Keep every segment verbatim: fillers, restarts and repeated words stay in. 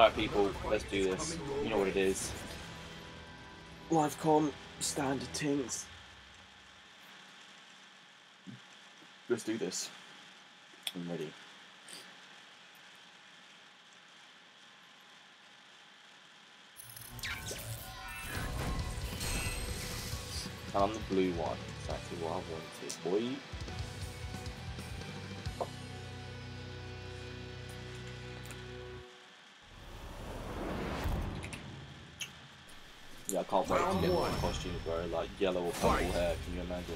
Alright people, let's do this. You know what it is. LiveCon, standard things. Let's do this. I'm ready. I'm the blue one, exactly what I wanted, boy. Yeah, I can't wait to get my costume, bro. Like yellow or purple hair, can you imagine?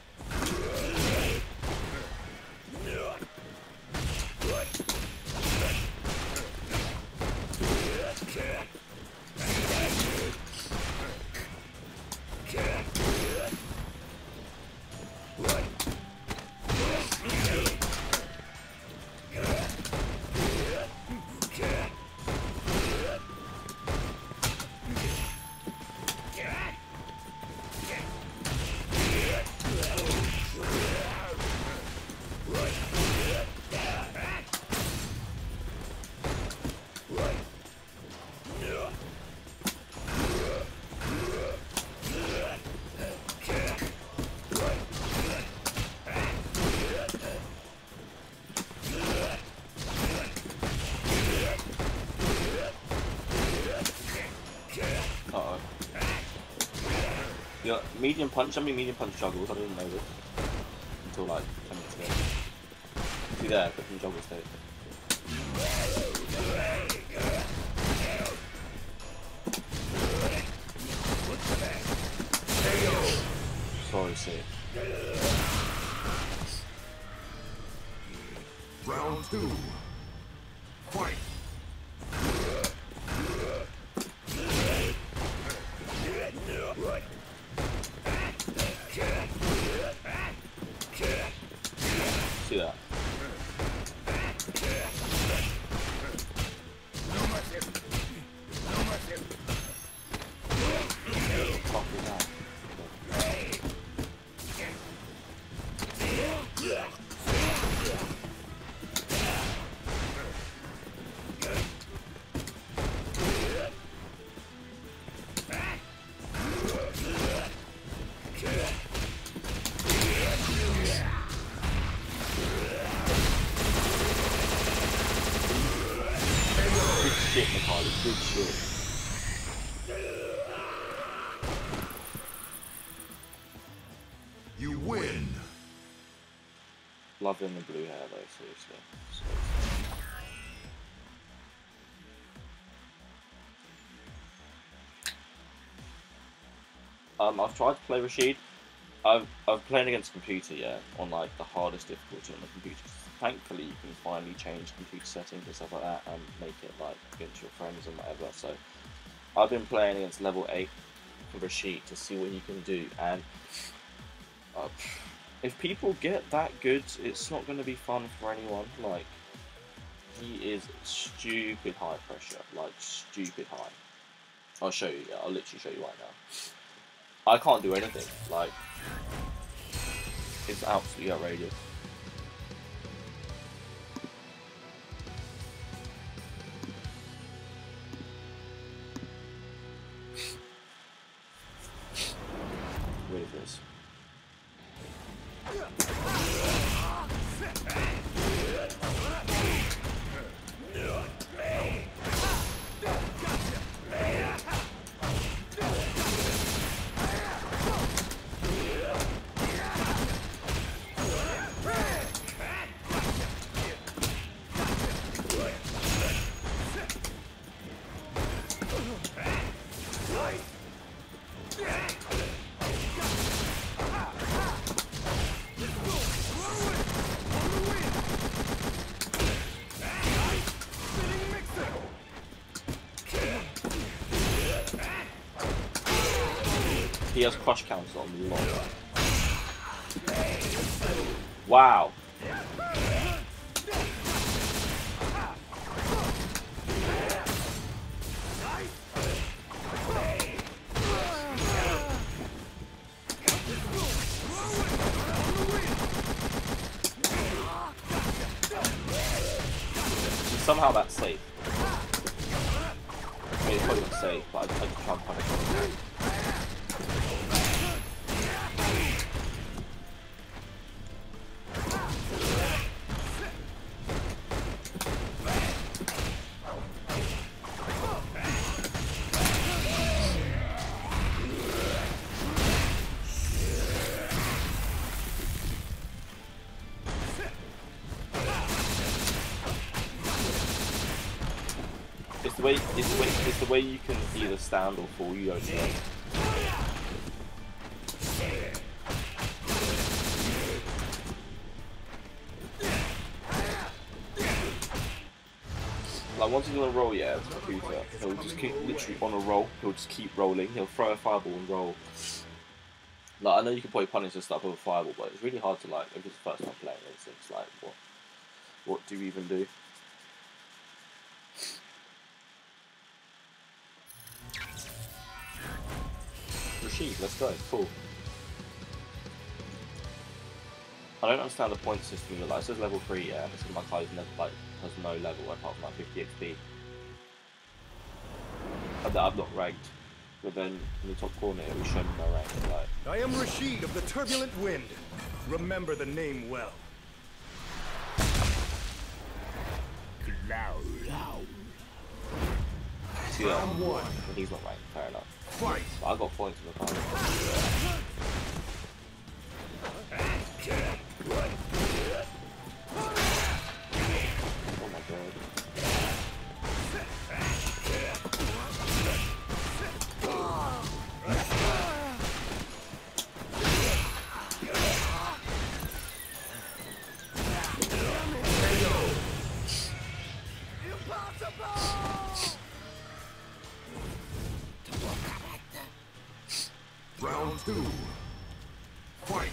Yeah, medium punch, I mean medium punch juggles, I didn't know this until like ten minutes ago. See there, put some juggles there. Sorry, sick. Round two. Fight. See that? Fuck that. Shit, Necalli, good shit. You win. Loving the blue hair though, seriously. seriously. Um, I've tried to play Rashid. I've I've played against a computer, yeah, on like the hardest difficulty on the computer. Thankfully, you can finally change computer settings and stuff like that and make it like against your friends and whatever. So I've been playing against level eight for Rashid to see what he can do. And uh, if people get that good, it's not going to be fun for anyone. Like, he is stupid high pressure, like stupid high. I'll show you. Yeah, I'll literally show you right now. I can't do anything. Like, it's absolutely outrageous. What is this? He has crush counters on the lot. Wow. Somehow that's safe. probably not safe, but I, I just try and punish him. It's the way it's the way it's the way you can either stand or fall. You don't know. Like once he's on a roll, yeah, it's a computer. He'll just keep literally on a roll. He'll just keep rolling. He'll throw a fireball and roll. Like I know you can probably punish this stuff with a fireball, but it's really hard to like if it's the first time playing it. It's, it's like what what do you even do? Rashid, let's go. Cool. I don't understand the point system. Like it says level three, yeah, and it's my Necalli never like has no level apart from like fifty X P. And that I've not ranked. But then in the top corner it will show me my rank. Like I am Rashid of the Turbulent Wind. Remember the name well. see that. But he's not ranked. Fair enough. Fight. But I got points in the final. Oh my god. Round two. Fight.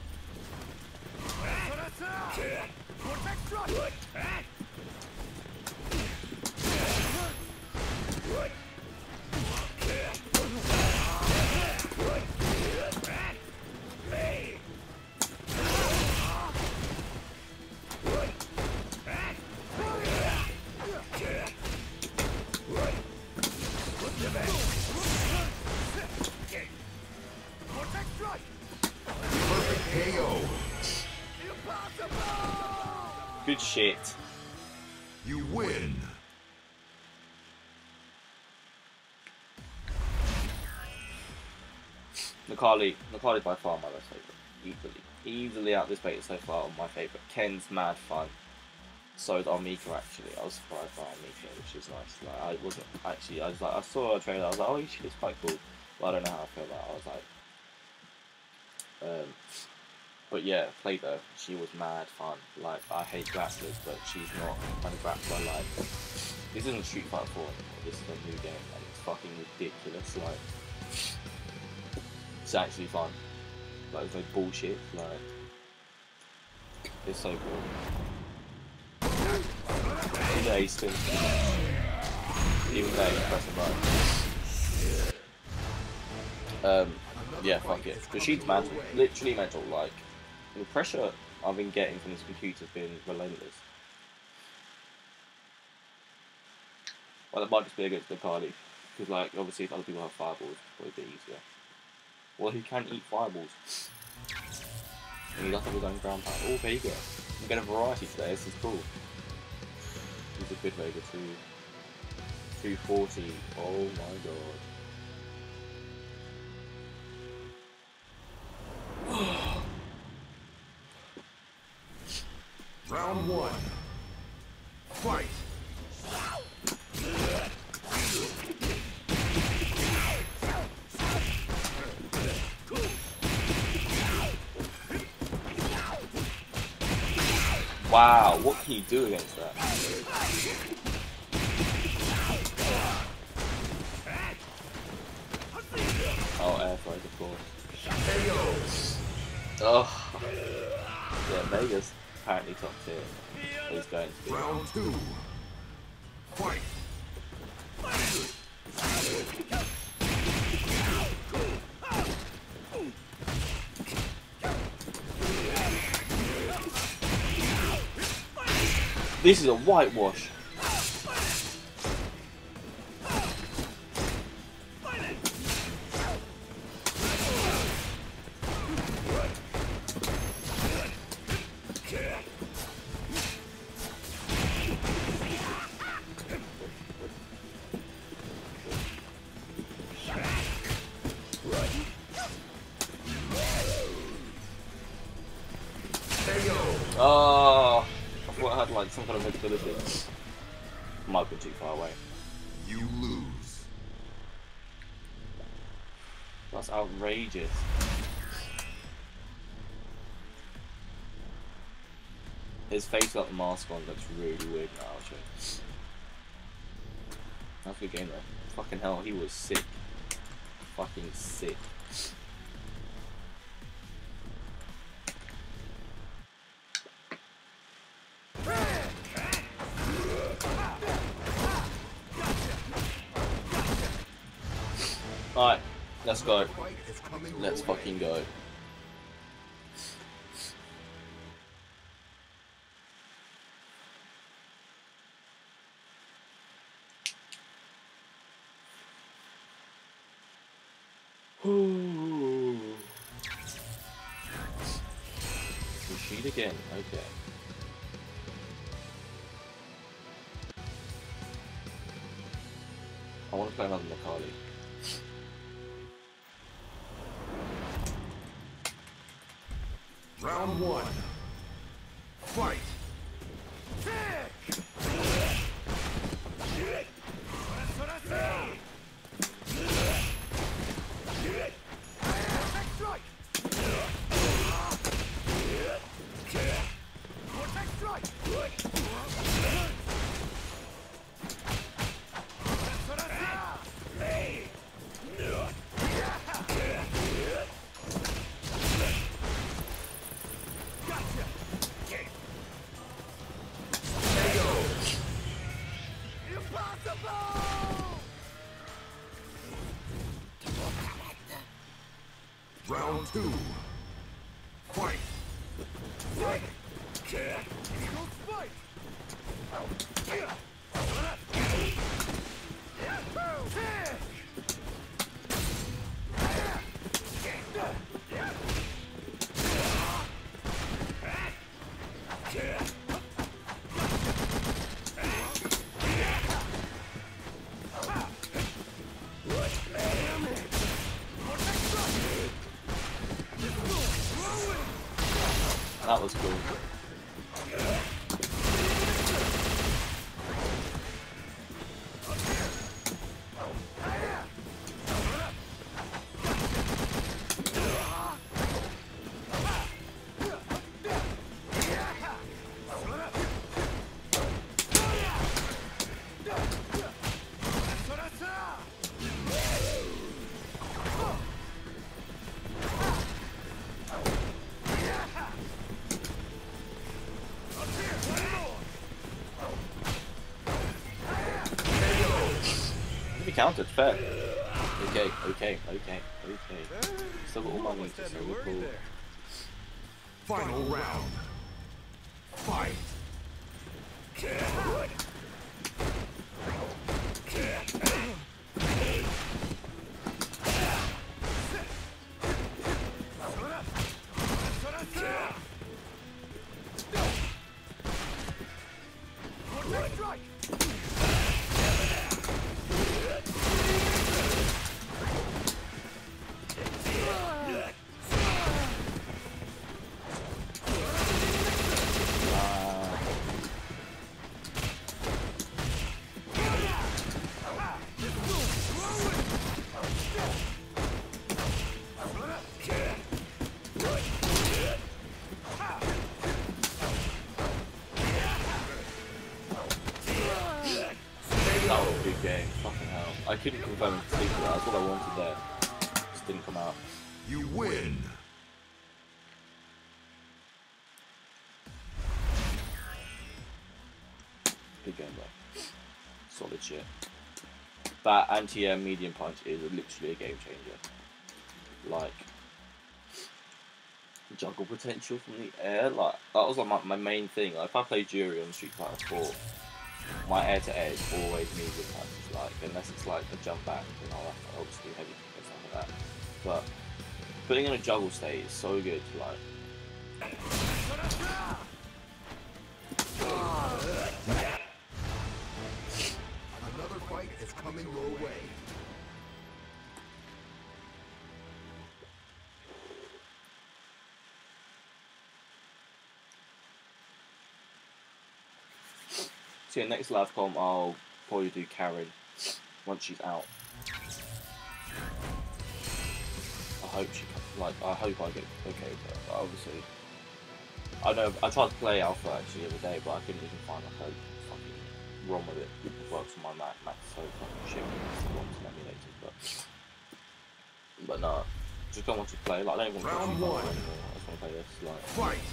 Good shit. You win. Necalli, Necalli by far my best favourite. Easily. Easily out this beta so far, my favourite. Ken's mad fun. So is Armika actually. I was surprised by Armika, which is nice. Like I wasn't actually I was like I saw a trailer, I was like, oh she looks quite cool. But I don't know how I feel about it. I was like um But yeah, played her. She was mad fun. Like, I hate grapplers, but she's not kind of grappler. Like, this isn't Street Fighter four anymore. This is a new game, and it's fucking ridiculous. Like, it's actually fun. Like, there's no bullshit. Like, it's so cool. Yeah, he's still even though he's pressing right. Um, yeah, fuck it. But she's mental. Literally mental. Like, the pressure I've been getting from this computer's been relentless. Well, that might just be against Necalli, because like obviously if other people have fireballs, it's probably a bit easier. Well, he can eat fireballs, and he doesn't have his own ground pound. Oh, Vega! I'm getting a variety today. This is cool. He's a good Vega too. two forty. Oh my god. Round one. Fight. Wow, what can you do against that? Oh, air flies, of course. Oh, yeah, Vegas apparently top tier. He's going to be. Round two. Fight. This is a whitewash. Oh, I thought I had like some kind of mobility. Might be too far away. You lose. That's outrageous. His face without the mask on looks really weird now, actually. That's a good game though. Fucking hell, he was sick. Fucking sick. Alright, let's go. Let's fucking go. Rashid again, okay. I want to play another Necalli. Round one. Fight. Round two. Fight. Fight. Eagle spike. That was cool. Counted, fair. Okay, okay, okay, okay. Still got all my moves, so we're cool. Final round. Fight. That was a big game. Fucking hell. I couldn't confirm in particular. That's what I wanted there. Just didn't come out. You win. Big game though. Solid shit. That anti-air medium punch is literally a game changer. Like, juggle potential from the air. Like, that was like my, my main thing. Like, if I play Jury on Street Fighter four, my air to air is always medium punch. Like, unless it's like a jump back, then I'll have to obviously do heavy and stuff like that. But putting in a juggle state is so good. Like, Another fight is coming your way. So yeah, next live com I'll probably do Karen once she's out. I hope she like I hope I get okay with her. But obviously, I know I tried to play Alpha actually the other day, but I couldn't even find like a fucking ROM with it. It works on my Mac. Mac's so fucking shit when it's ROMs and emulators, but but no, just don't want to play. Like I don't even want to play anymore. I just want to play this. Like Fight.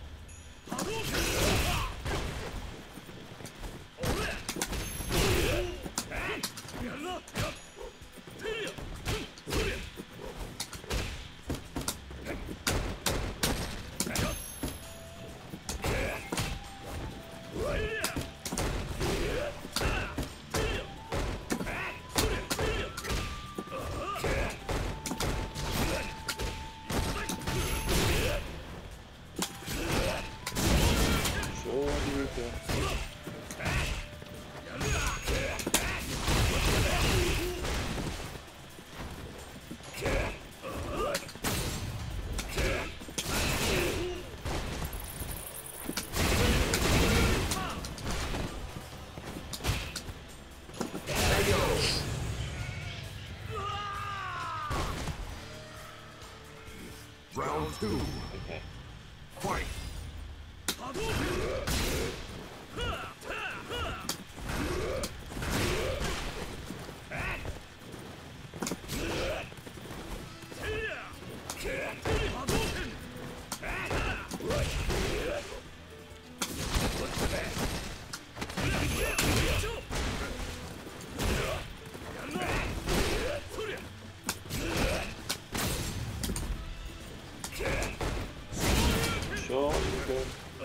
Round two. okay. Fight. Sure, you're good.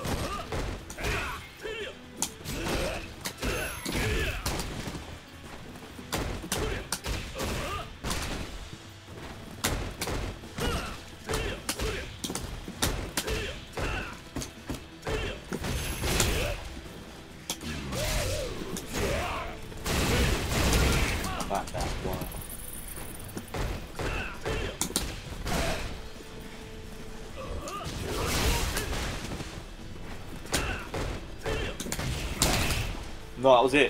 Back that one. No, that was it.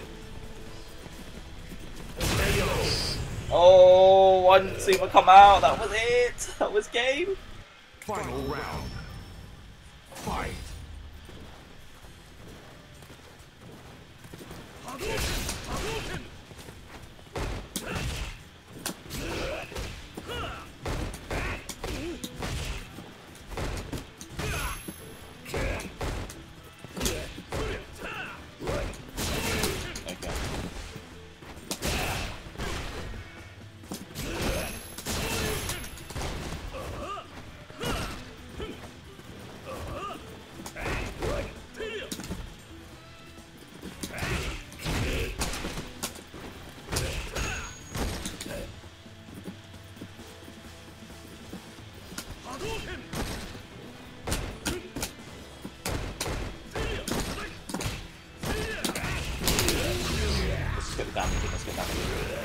Oh, I didn't see him come out. That was it. That was game. Final round. Fight. Let's get the damage in, let's get damage in.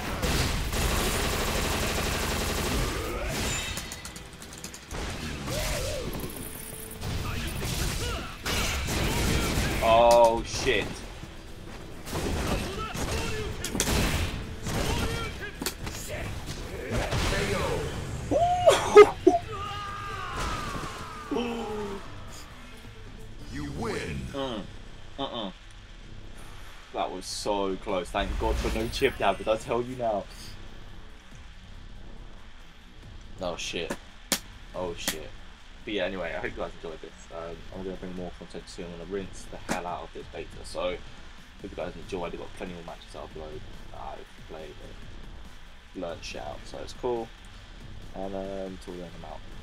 Oh shit. You win. Mm. Uh-uh. That was so close. Thank God for no chip dab, did I tell you now? Oh shit. Oh shit. But yeah, anyway, I hope you guys enjoyed this. Um, I'm going to bring more content soon. I'm going to rinse the hell out of this beta. So, hope you guys enjoyed. I've got plenty more matches to upload. I've played and learned shit out. So it's cool. And um, until then, I'm out.